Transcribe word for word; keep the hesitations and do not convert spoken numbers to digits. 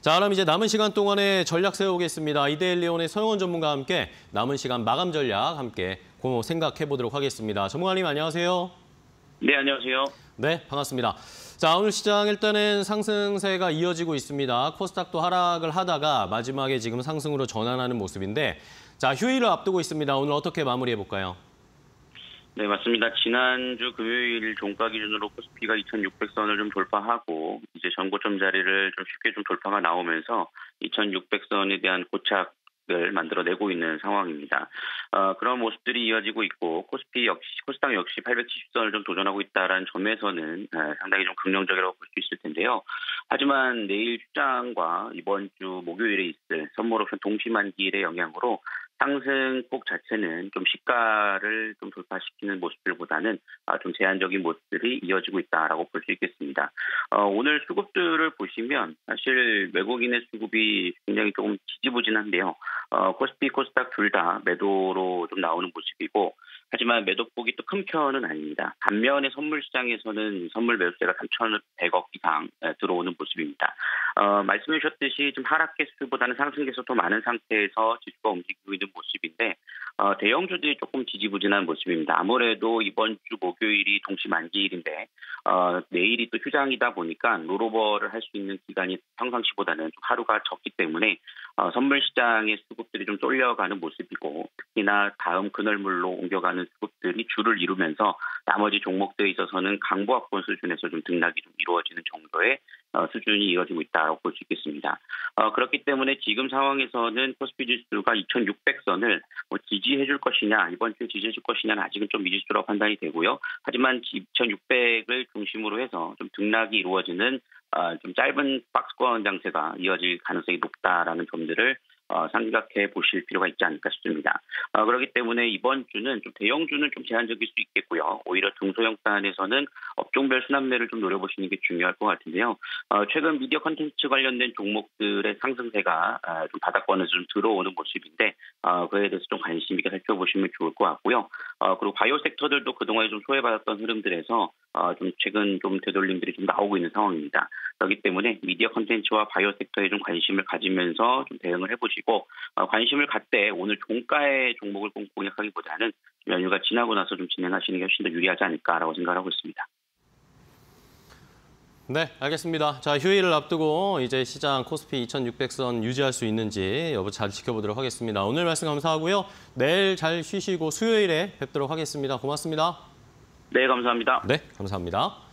자, 그럼 이제 남은 시간 동안에 전략 세우겠습니다. 이데일리온의 서영원 전문가와 함께 남은 시간 마감 전략 함께 생각해 보도록 하겠습니다. 전문가님 안녕하세요. 네, 안녕하세요. 네, 반갑습니다. 자, 오늘 시장 일단은 상승세가 이어지고 있습니다. 코스닥도 하락을 하다가 마지막에 지금 상승으로 전환하는 모습인데, 자, 휴일을 앞두고 있습니다. 오늘 어떻게 마무리해 볼까요? 네, 맞습니다. 지난주 금요일 종가 기준으로 코스피가 이천육백 선을 좀 돌파하고 이제 전고점 자리를 좀 쉽게 좀 돌파가 나오면서 이천육백 선에 대한 고착을 만들어내고 있는 상황입니다. 어, 그런 모습들이 이어지고 있고 코스피 역시 코스닥 역시 팔백칠십 선을 좀 도전하고 있다라는 점에서는 에, 상당히 좀 긍정적이라고 볼 수 있을 텐데요. 하지만 내일 출장과 이번 주 목요일에 있을 선물 옵션 동시만기일의 영향으로 상승폭 자체는 좀 시가를 좀 돌파시키는 모습들보다는 좀 제한적인 모습들이 이어지고 있다라고 볼 수 있겠습니다. 어, 오늘 수급들을 보시면 사실 외국인의 수급이 굉장히 조금 지지부진한데요. 어, 코스피, 코스닥 둘 다 매도로 좀 나오는 모습이고, 하지만 매도폭이 또 큰 편은 아닙니다. 반면에 선물 시장에서는 선물 매수세가 삼천백억 이상 들어오는 모습입니다. 어, 말씀해 주셨듯이 좀 하락 개수보다는 상승 개수가 더 많은 상태에서 지수가 움직이고 있는 모습인데 어, 대형주들이 조금 지지부진한 모습입니다. 아무래도 이번 주 목요일이 동시 만기일인데 어, 내일이 또 휴장이다 보니까 롤오버를 할 수 있는 기간이 평상시보다는 좀 하루가 적기 때문에 어, 선물 시장의 수급들이 좀 쏠려가는 모습이고, 특히나 다음 그늘물로 옮겨가는 수급들이 줄을 이루면서 나머지 종목들에 있어서는 강보합권 수준에서 좀 등락이 좀 이루어지는 정도의 어, 수준이 이어지고 있다고 볼 수 있겠습니다. 어, 그렇기 때문에 지금 상황에서는 코스피 지수가 이천육백 선을 뭐 지지해 줄 것이냐, 이번 주에 지지해 줄 것이냐는 아직은 좀 미지수라고 판단이 되고요. 하지만 이천육백을 중심으로 해서 좀 등락이 이루어지는 어, 좀 짧은 박스권 장세가 이어질 가능성이 높다라는 점들을 어, 생각해 보실 필요가 있지 않을까 싶습니다. 어, 그렇기 때문에 이번 주는 좀 대형주는 좀 제한적일 수 있겠고요. 오히려 중소형 단에서는 업종별 순환매를 좀 노려보시는 게 중요할 것 같은데요. 어, 최근 미디어 콘텐츠 관련된 종목들의 상승세가 어, 좀 바닥권에서 좀 들어오는 모습인데 어, 그에 대해서 좀 관심 있게 살펴보시면 좋을 것 같고요. 어, 그리고 바이오 섹터들도 그동안에 좀 소외받았던 흐름들에서 어, 좀 최근 좀 되돌림들이 좀 나오고 있는 상황입니다. 그렇기 때문에 미디어 콘텐츠와 바이오 섹터에 좀 관심을 가지면서 좀 대응을 해보시고, 어, 관심을 갖되 오늘 종가의 종목을 꼭 공략하기보다는 연휴가 지나고 나서 좀 진행하시는 게 훨씬 더 유리하지 않을까라고 생각하고 있습니다. 네, 알겠습니다. 자, 휴일을 앞두고 이제 시장 코스피 이천육백 선 유지할 수 있는지 여부 잘 지켜보도록 하겠습니다. 오늘 말씀 감사하고요. 내일 잘 쉬시고 수요일에 뵙도록 하겠습니다. 고맙습니다. 네, 감사합니다. 네, 감사합니다.